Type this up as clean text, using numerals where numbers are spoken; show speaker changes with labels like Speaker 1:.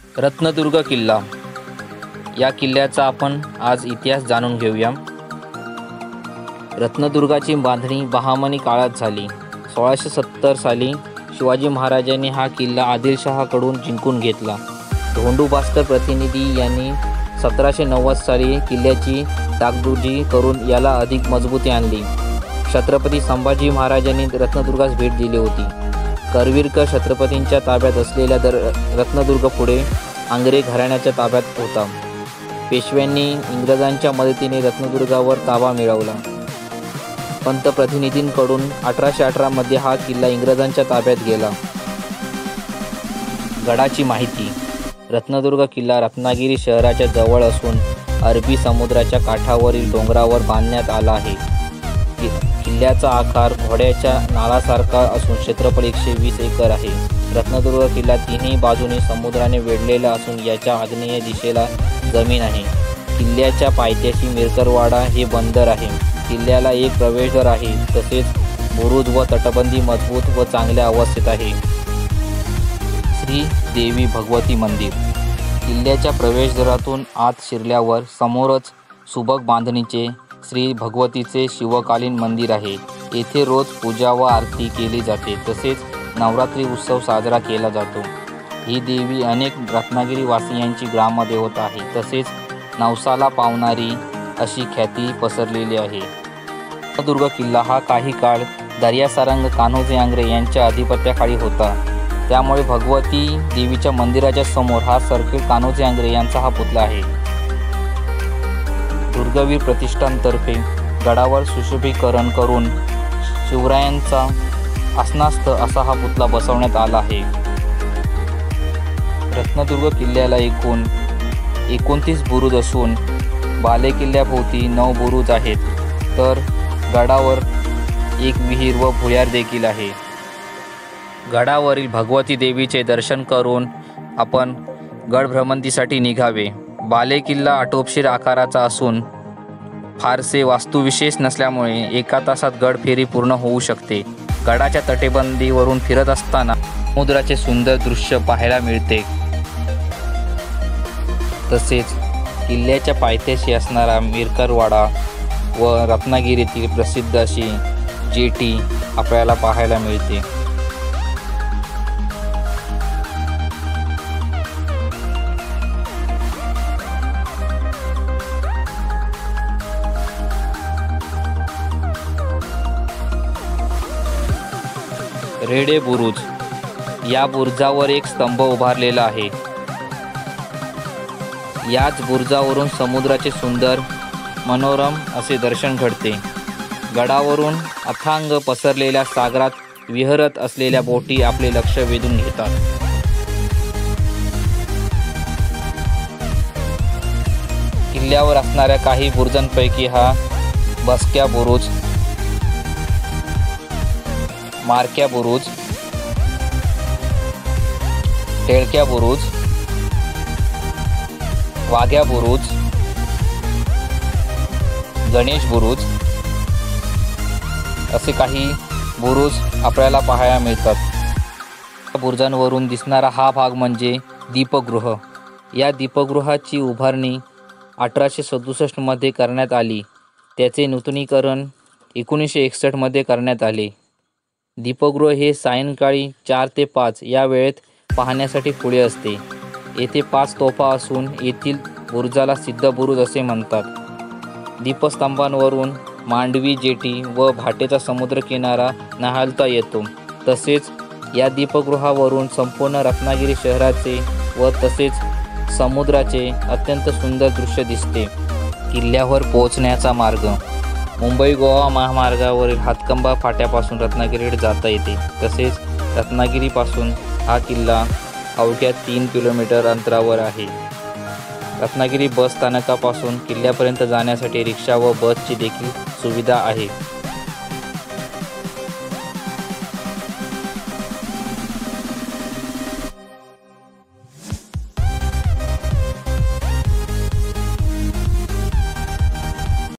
Speaker 1: रत्नदुर्ग किल्ला. या किल्ल्याचा आपण आज इतिहास जाणून घेऊया. रत्नदुर्गाची बांधणी बहामनी काळात झाली. 1670 साली शिवाजी महाराजांनी हा किल्ला आदिलशहाकडून जिंकून घेतला. धोंडू भास्कर प्रतिनिधी यांनी 1790 साली किल्ल्याची डागडुजी करून याला अधिक मजबूती आणली. छत्रपती संभाजी महाराजांनी रत्नदुर्गास भेट दिली होती. करवीरकर छत्रपतींच्या ताब्यात असलेल्या रत्नदुर्ग पुढे आंग्रे घराण्याच्या ताब्यात होता. पेशव्यांनी इंग्रजांच्या मदतीने रत्नदुर्गावर ताबा मिळवला. पंतप्रतिनिधींकडून 1818 मध्ये हा किल्ला इंग्रजांच्या ताब्यात गेला. गडाची माहिती. रत्नदुर्ग किल्ला रत्नागिरी शहराच्या जवळ असून अरबी समुद्राच्या काठावरील डोंगरावर बांधण्यात आला आहे. किल्ल्याचा आकार घोड्याच्या नाळासारखा असून क्षेत्रफळ 120 एकर आहे. रत्नदुर्ग किल्ला तिन्ही बाजूने समुद्राने वेढलेला असून याच्या आग्नेय दिशेला जमीन आहे. किल्ल्याच्या पायथ्याशी मिरकरवाडा हे बंदर आहे. किल्ल्याला एक प्रवेशद्वार आहे. तसेच बुरुज व तटबंदी मजबूत व चांगल्या अवस्थेत आहे. श्री देवी भगवती मंदिर. किल्ल्याच्या प्रवेशद्वारातून आत शिरल्यावर समोरच सुबक बांधणीचे श्री भगवतीचे शिवकालीन मंदिर आहे. येथे रोज पूजा व आरती केली जाते. तसेच नवरात्री उत्सव साजरा केला जातो. ही देवी अनेक रत्नागिरी वासियांची ग्रामदेवता आहे. तसेच नवसाला पावणारी अशी ख्याती पसरलेली आहे. रत्नदुर्ग किल्ला हा काही काळ दर्यासारंग कान्होजी आंग्रे यांच्या अधिपत्याखाली होता. त्यामुळे भगवती देवीच्या मंदिराच्या समोर हा सर्किट कान्होजी आंग्रे यांचा हा पुतळा आहे. दुर्गवीर प्रतिष्ठानतर्फे गडावर सुशोभीकरण करून शिवरायांचा आसनास्थ असा हा पुतळा बसवण्यात आला आहे. रत्नदुर्ग किल्ल्याला एकूण 29 बुरुज असून बालेकिल्ल्याभोवती 9 बुरुज आहेत. तर गडावर एक विहीर व भुयार देखील आहे. गडावरील भगवती देवीचे दर्शन करून आपण गड भ्रमंतीसाठी निघावे. बालेकिल्ला आटोपशीर आकाराचा असून फारसे वास्तुविशेष नसल्यामुळे 1 तासात गड फेरी पूर्ण होऊ शकते. गडाच्या तटेबंदीवरून फिरत असताना समुद्राचे सुंदर दृश्य पाहायला मिळते. तसेच किल्ल्याच्या पायथ्याशी असणारा मिरकरवाडा व रत्नागिरीतील प्रसिद्ध अशी जेटी आपल्याला पाहायला मिळते. रेडे बुरुज. या बुरुजावर एक स्तंभ उभारलेला आहे. याच बुरुजावरून समुद्राचे सुंदर मनोरम असे दर्शन घडते. गडावरून अथांग पसरलेल्या सागरात विहरत असलेल्या बोटी आपले लक्ष वेधून घेतात. किल्ल्यावर असणाऱ्या काही बुरुजांपैकी हा बसक्या बुरुज, मारक्या बुरुज, टेळक्या बुरुज, वाघ्या बुरुज, गणेश बुरुज असे काही बुरुज आपल्याला पाहायला मिळतात. बुरुजांवरून दिसणारा हा भाग म्हणजे दीपगृह. या दीपगृहाची उभारणी 1867 मध्ये करण्यात आली. त्याचे नूतनीकरण 1961 मध्ये करण्यात आले. दीपगृह हे सायंकाळी 4 ते 5 या वेळेत पाहण्यासाठी खुले असते. येथे 5 तोफा असून येथील बुरुजाला सिद्ध बुरुज असे म्हणतात. दीपस्तंभांवरून मांडवी जेटी व भाटेचा समुद्रकिनारा न्याहाळता येतो. तसेच या दीपगृहावरून संपूर्ण रत्नागिरी शहराचे व तसेच समुद्राचे अत्यंत सुंदर दृश्य दिसते. किल्ल्यावर पोहोचण्याचा मार्ग. मुंबई गोवा महामार्गावरील हातकंबा फाट्यापासून रत्नागिरीकडे जाता येते. तसेच रत्नागिरीपासून हा किल्ला अवघ्या 3 किलोमीटर अंतरावर आहे. रत्नागिरी बस स्थानकापासून किल्ल्यापर्यंत जाण्यासाठी रिक्षा व बसची देखील सुविधा आहे.